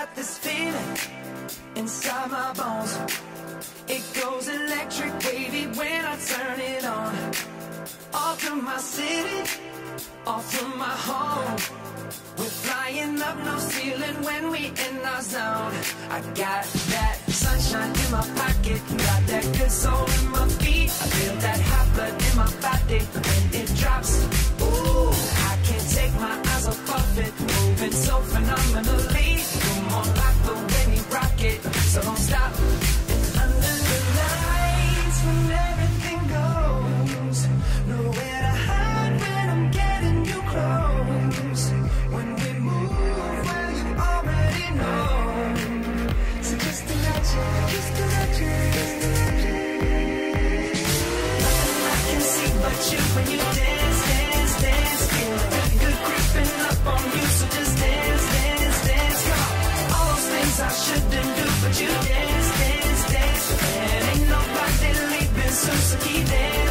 got this feeling inside my bones. It goes electric wavy when I turn it on. All through my city, all through my home. We're flying up, no ceiling when we in our zone. I got that sunshine in my pocket, got that good soul in my feet. I feel that hot blood in my body when it drops. Ooh, I can't take my eyes off of it, moving so phenomenally. Come on, like the way we rock it, so don't stop. And under the lights, when everything goes, nowhere to hide when I'm getting you close. When we move, well, you already know. So just imagine, nothing I can see but you when you dance, dance, dance. Feel good, good creeping up on you, so just dance, dance, dance. Come on, all those things I shouldn't do, but you dance, dance, dance. And ain't nobody leaving soon, so keep dancing.